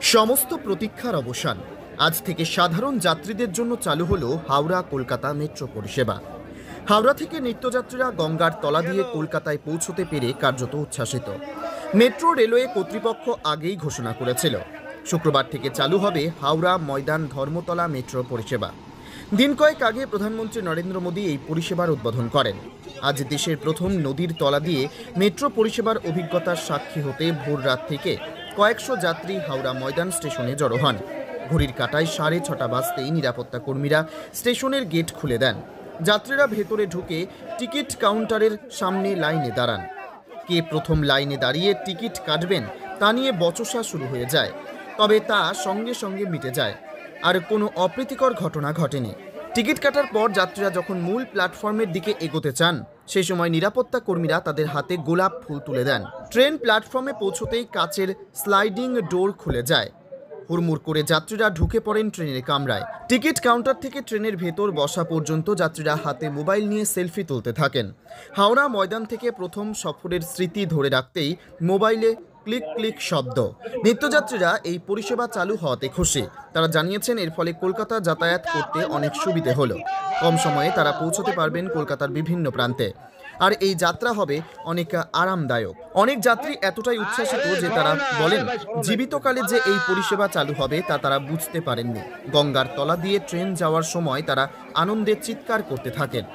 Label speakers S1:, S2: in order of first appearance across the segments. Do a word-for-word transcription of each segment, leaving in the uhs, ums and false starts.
S1: সমস্ত প্রতীক্ষার অবসান। আজ থেকে সাধারণ যাত্রীদের জন্য চালু হলো হাওড়া কলকাতা মেট্রো পরিষেবা। হাওড়া থেকে নিত্যযাত্রীরা গঙ্গার তলা দিয়ে কলকাতায় পৌঁছতে পেরে কার্যত উচ্ছ্বাসিত। মেট্রো রেলওয়ে কর্তৃপক্ষ আগেই ঘোষণা করেছিল শুক্রবার থেকে চালু হবে হাওড়া ময়দান ধর্মতলা মেট্রো পরিষেবা। দিন কয়েক আগে প্রধানমন্ত্রী নরেন্দ্র মোদী এই পরিষেবার উদ্বোধন করেন। আজ দেশের প্রথম নদীর তলা দিয়ে মেট্রো পরিষেবার অভিজ্ঞতার সাক্ষী হতে ভোর রাত থেকে কয়েকশো যাত্রী হাওড়া ময়দান স্টেশনে জড়ো হন। ঘড়ির কাঁটায় সাড়ে ছটা বাজতেই নিরাপত্তা কর্মীরা স্টেশনের গেট খুলে দেন। যাত্রীরা ভেতরে ঢুকে টিকিট কাউন্টারের সামনে লাইনে দাঁড়ান। কে প্রথম লাইনে দাঁড়িয়ে টিকিট কাটবেন তা নিয়ে বচসা শুরু হয়ে যায়, তবে তা সঙ্গে সঙ্গে মিটে যায়। আর কোনো অপ্রীতিকর ঘটনা ঘটেনি। টিকিট কাটার পর যাত্রীরা যখন মূল প্ল্যাটফর্মের দিকে এগোতে চান, সেই সময় নিরাপত্তা কর্মীরা তাদের হাতে গোলাপ ফুল তুলে দেন। ট্রেন প্ল্যাটফর্মে পৌঁছতেই কাচের স্লাইডিং ডোর খুলে যায়। হুড়মুড় করে যাত্রীরা ঢুকে পড়েন ট্রেনের কামরায়। টিকিট কাউন্টার থেকে ট্রেনের ভেতর বসা পর্যন্ত যাত্রীরা হাতে মোবাইল নিয়ে সেলফি তুলতে থাকেন। হাওড়া ময়দান থেকে প্রথম সফরের স্মৃতি ধরে রাখতেই মোবাইলে ক্লিক ক্লিক শব্দ। নিত্যযাত্রীরা এই পরিষেবা চালু হওয়াতে খুশি। তারা জানিয়েছেন এর ফলে কলকাতা যাতায়াত করতে অনেক সুবিধে হলো। কম সময়ে তারা পৌঁছতে পারবেন কলকাতার বিভিন্ন প্রান্তে। আর এই যাত্রা হবে অনেক আরামদায়ক। অনেক যাত্রী এতটাই উচ্ছ্বাসিত যে তারা বলেন জীবিতকালে যে এই পরিষেবা চালু হবে তা তারা বুঝতে পারেননি। গঙ্গার তলা দিয়ে ট্রেন যাওয়ার সময় তারা আনন্দে চিৎকার করতে থাকেন।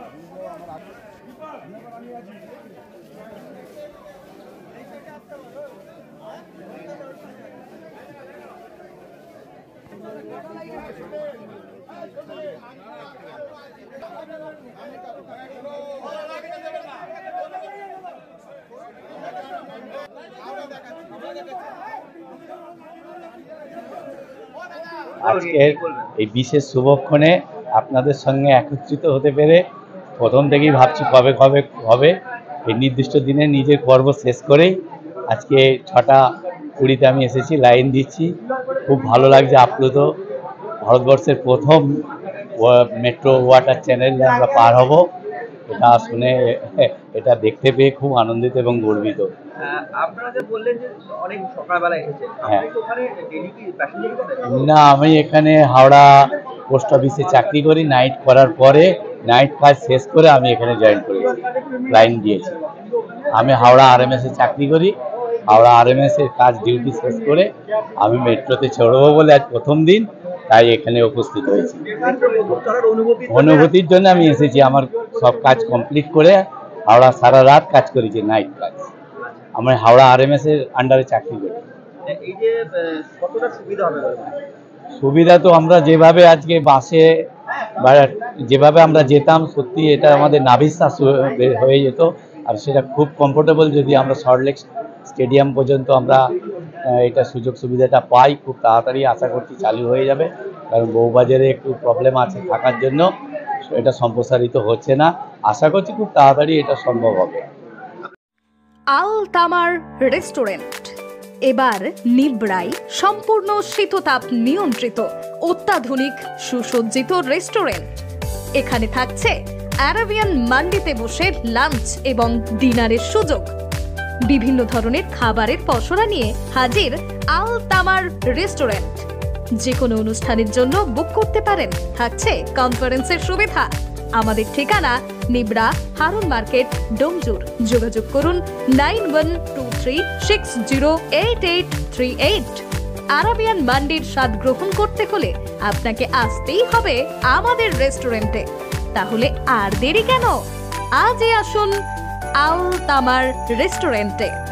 S2: আজকের এই বিশেষ শুভক্ষণে আপনাদের সঙ্গে একত্রিত হতে পেরে প্রথম থেকেই ভাবছি কবে কবে হবে। এই নির্দিষ্ট দিনে নিজের কর্ম শেষ করেই আজকে ছটা কুড়িতে আমি এসেছি, লাইন দিচ্ছি। খুব ভালো লাগছে, আপ্লুত। ভারতবর্ষের প্রথম মেট্রো ওয়াটার চ্যানেল আমরা পার হব, এটা শুনে এটা দেখতে পেয়ে খুব আনন্দিত এবং গর্বিত। না, আমি এখানে হাওড়া পোস্ট অফিসে চাকরি করি। নাইট করার পরে নাইট কাজ শেষ করে আমি এখানে জয়েন করেছি, লাইন দিয়েছি। আমি হাওড়া আর এম এস এ চাকরি করি। হাওড়া আর এম এস এর কাজ ডিউটি শেষ করে আমি মেট্রোতে চড়বো বলে আজ প্রথম দিন, তাই এখানে উপস্থিত হয়েছি। অনুভূতির জন্য আমি এসেছি। আমার সব কাজ কমপ্লিট করে হাওড়া সারা রাত কাজ করেছি, নাইট কাজ। আমি হাওড়া আর এম এস এর আন্ডারে চাকরি করি। সুবিধা তো আমরা যেভাবে আজকে বাসে বা যেভাবে আমরা যেতাম, সত্যি এটা আমাদের নাভিশ্বাস হয়ে যেত। আর সেটা খুব কমফোর্টেবল। যদি আমরা সল্টলেক স্টেডিয়াম পর্যন্ত আমরা এটা সুযোগ সুবিধাটা পাই, খুব তাড়াতাড়ি আশা করছি চালু হয়ে যাবে। কারণ বউবাজারে একটু প্রবলেম আছে থাকার জন্য, এটা সম্প্রসারিত হচ্ছে না। আশা করছি খুব তাড়াতাড়ি এটা সম্ভব হবে।
S3: আল তামার রেস্টুরেন্ট এবার নিবড়াই সম্পূর্ণ শীততাপ নিয়ন্ত্রিত অত্যাধুনিক সুসজ্জিত রেস্টুরেন্ট। এখানে থাকছে আরাবিয়ান মান্ডিতে বসে লাঞ্চ এবং ডিনারের সুযোগ। বিভিন্ন ধরনের খাবারের পসরা নিয়ে হাজির আল তামার রেস্টুরেন্ট। যে কোনো অনুষ্ঠানের জন্য বুক করতে পারেন। থাকছে কনফারেন্সের সুবিধা। আমাদের ঠিকানা নিবড়া হারুন মার্কেট, ডোমজুর। যোগাযোগ করুন nine one two three six zero eight eight three eight. Arabian মান্ডির স্বাদ গ্রহণ করতে হলে আপনাকে আসতেই হবে আমাদের রেস্টুরেন্টে। তাহলে আর দেরি কেন? আজই আসুন আল তামার রেস্টুরেন্টে।